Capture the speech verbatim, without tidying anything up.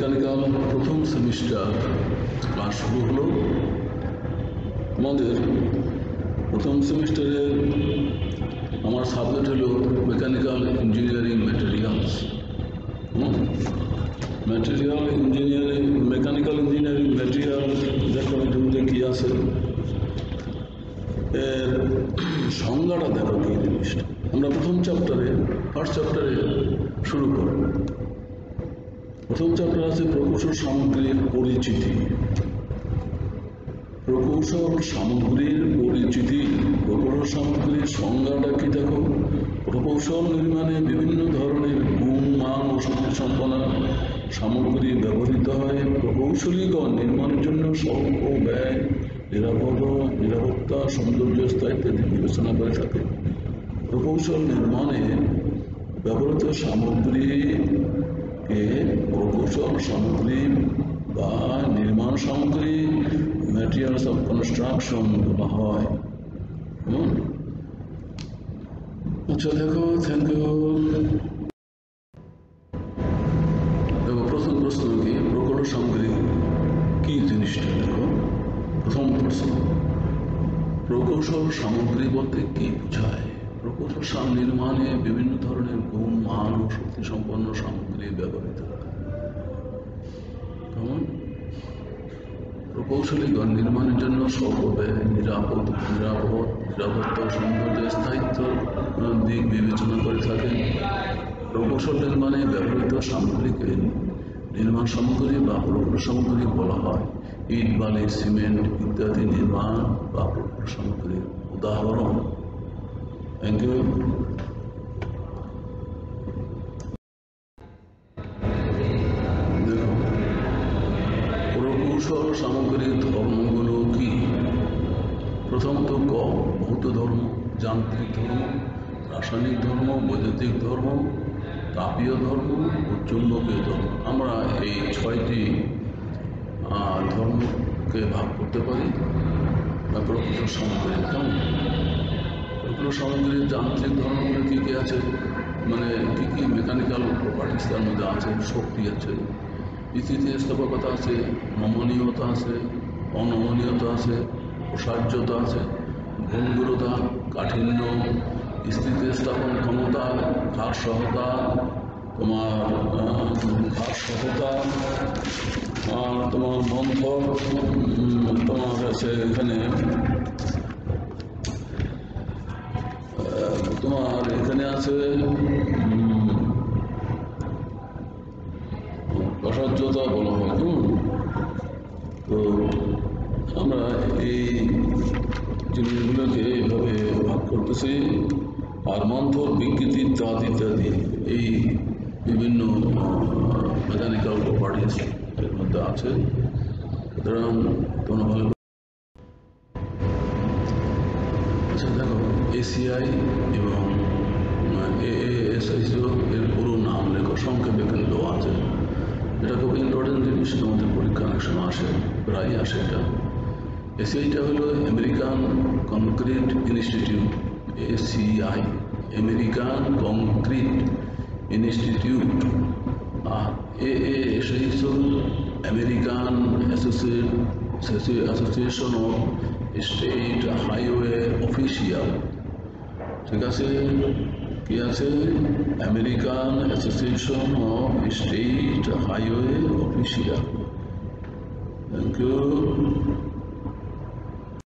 Mechanical প্রথম semester class শুরু হলো। আমাদের প্রথম সেমিস্টারে আমার সাবজেক্ট হলো mechanical engineering materials. Material engineering mechanical engineering material দেখো এটার মধ্যে কী আছে, এর সংজ্ঞাটা দেখো কি জিনিসটা। আমরা প্রথম চ্যাপ্টারে ফার্স্ট চ্যাপ্টারে শুরু করব। প্রথম চ্যাপ্টার আছে প্রকৌশল সামগ্রীর পরিচিতি। প্রকৌশল সামগ্রীর পরিচিতি। প্রকৌশল সামগ্রীর সংজ্ঞাটা কি দেখো। প্রকৌশল নির্মাণে বিভিন্ন ধরনের গুণ মান ও শক্তি সম্পন্ন সামগ্রী ব্যবহৃত হয়। প্রকৌশলীগণ নির্মাণের জন্য স্বল্প ব্যয়, নিরাপদ নিরাপত্তা, সৌন্দর্য, স্থায়িত্ব ইত্যাদি বিবেচনা করে থাকে। প্রকৌশল নির্মাণে ব্যবহৃত সামগ্রীকে প্রকৌশল সামগ্রী বা নির্মাণ সামগ্রী ম্যাটেরিয়ালস অফ কনস্ট্রাকশন বলা হয়। আচ্ছা দেখো, থ্যাংক ইউ। দেখো প্রথম প্রশ্ন কি, প্রকৌশল সামগ্রী কি জিনিসটা দেখো। প্রথম প্রশ্ন, প্রকৌশল সামগ্রী বলতে কি বোঝায়? প্রকৌশল নির্মাণে বিভিন্ন ধরনের গুণ মান ও শক্তি সম্পন্ন সামগ্রী ব্যবহৃত হয়। কেমন? প্রকৌশলীগণ নির্মাণের জন্য স্বল্প ব্যয়, নিরাপদ নিরাপদ নিরাপত্তা, সৌন্দর্য, স্থায়িত্ব দিক বিবেচনা করে থাকেন। প্রকৌশল নির্মাণে ব্যবহৃত সামগ্রীকে নির্মাণ সামগ্রী বা প্রকৌশল সামগ্রী বলা হয়। ইট, বালি, সিমেন্ট ইত্যাদি নির্মাণ বা প্রকৌশল সামগ্রীর উদাহরণ। Thank you. দেখো প্রকৌশল সামগ্রীর ধর্মগুলো কি? প্রথমত ক, ভৌত ধর্ম, যান্ত্রিক ধর্ম, রাসায়নিক ধর্ম, বৈদ্যুতিক ধর্ম, তাপীয় ধর্ম ও চুম্বকীয় ধর্ম। আমরা এই ছয়টি ধর্মকে ভাগ করতে পারি বা প্রকৌশল সামগ্রী। কেমন? প্রকৌশল সামগ্রীর যান্ত্রিক ধর্মগুলো কী কী আছে, মানে কী কী মেকানিক্যাল প্রপার্টিস তার মধ্যে আছে? শক্তি আছে, স্থিতিস্থাপকতা আছে, নমনীয়তা আছে, অনমনীয়তা আছে, প্রসার্যতা আছে, ভঙ্গুরতা, কাঠিন্য, স্থিতিস্থাপন ক্ষমতা, ভারসহতা, তোমার ভারসহতা, আর তোমার মন্থর, তোমার আছে এখানে তোমার এখানে আছে প্রসার্যতা বলা হয়। তো আমরা এই জিনিসগুলোকে এইভাবে ভাগ করতেছি। আর মন্থর, বিকৃতি, তাঁত ইত্যাদি এই বিভিন্ন মেকানিক্যাল প্রপার্টিস এর মধ্যে আছে। সুতরাং তোমরা ভালো। আচ্ছা দেখো, এসিআই এবং এএএসআইসিও এর পুরো নাম লেখো, সংক্ষেপে এখানে দেওয়া আছে। এটা খুব ইম্পর্টেন্ট জিনিস, আমাদের পরীক্ষা অনেক সময় আসে, প্রায় আসে। এটা এসিআইটা হলো American concrete institute, ACI American concrete institute. আর এএএসআইসিও American association of state highway official. ঠিক আছে, কি আছে? American association of state highway official. Thank you.